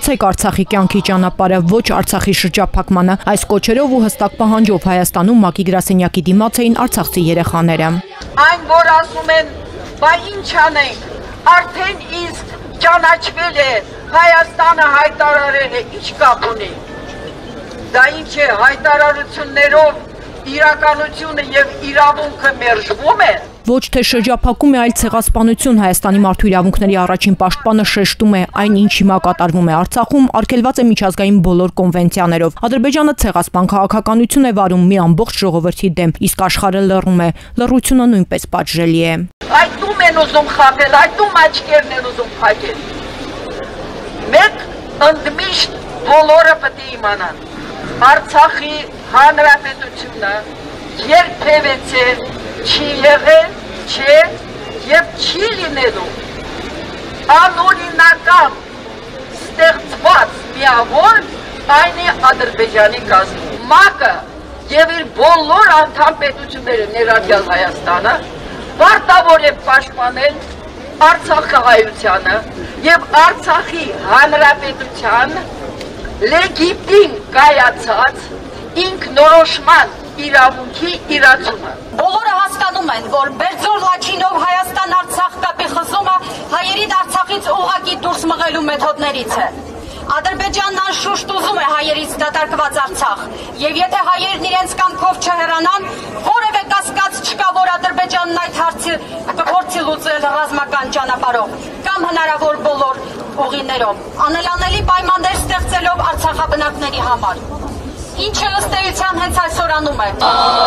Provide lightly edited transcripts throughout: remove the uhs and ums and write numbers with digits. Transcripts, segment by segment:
Բացեք Արցախի կյանքի ճանապարհը, ոչ Արցախի շրջափակմանը։ Այս կոչերով ու հստակ պահանջով Հայաստանում ՄԱԿ-ի գրասենյակի դիմաց էին արցախցի երեխաները։ Այն, որ ասում են, բա ինչ անենք, արդեն իսկ ճանաչվել է, Հայաստանը հայտարարել է, ինչ կապ ունի։ Դա ինչ է, հայտարարություններով իրականությունը եւ իրավունքը մերժվում է։ Ոչ թե շրջափակում է, այլ ցեղասպանություն Հայաստանի մարդու իրավունքների առաջին պաշտպանը շեշտում է այն, ինչ հիմա կատարվում է Արցախում, արգելված է միջազգային բոլոր կոնվենցիաներով։ Ադրբեջանը ցեղասպան քաղաքականություն է վարում մի ամբողջ ժողովրդի դեմ, իսկ աշխարհը լռում է։ Լռությունը նույնպես պատժելի է։ Այդում են ուզում խաբել, այդում աչքերն են ուզում փակել։ Մեկ ընդմիշտ բոլորը պետք է իմանան։ Արցախի հանրապետությունը երբևէ չի եղել, չէ եւ չի լինելու անօրինական ստեղծված միավոր այն է Ադրբեջանի կազմում։ ՄԱԿ-ը եւ իր բոլոր անդամ պետությունները ներառյալ Հայաստանը պարտավոր է պաշտպանել Արցախահայությանը եւ Արցախի հանրապետության լեգիտիմ կայացած ինքնորոշման իրավունքի իրացումը։ Բոլորը հասկանում են, որ Բերձոր Լաչինով Հայաստան-Արցախ կապի խզումը հայերին Արցախից ուղղակի դուրս մղելու մեթոդներից է։ Ադրբեջանն անշուշտ ուզում է հայերից դատարկված Արցախ, եւ եթե հայերն իրենց կամքով չհեռանան, որևէ կասկած չկա, որ Ադրբեջանն այդ հարցը կփորձի լուծել ռազմական ճանապարհով կամ հնարավոր բոլոր ուղիներով, անելանելի պայմաններ ստեղծելով արցախաբնակների համար։ Ինչը ըստ էության հենց այսօր անում է։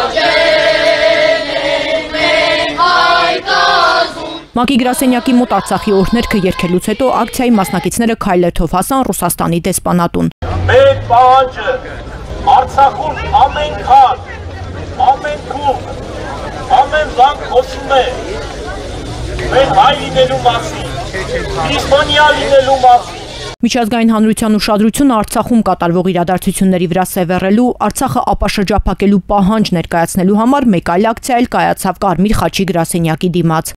ՄԱԿ-ի գրասենյակի մոտ Արցախի օրհներգը երգելուց հետո ակցիայի մասնակիցները քայլերթով հասան Ռուսաստանի դեսպանատուն։ Մեր պահանջը Արցախում ամեն քան, ամեն քուր, ամեն բան խոսում է մեր հայ լինելու մասին, Իսպանիա լինելու մասին։ Միջազգային հանրության ուշադրությունը Արցախում կատարվող իրադարձությունների վրա սևեռելու, Արցախը ապաշրջափակելու պահանջ ներկայացնելու համար մեկ այլ ակցիա էլ կայացավ Կարմիր խաչի գրասենյակի դիմաց։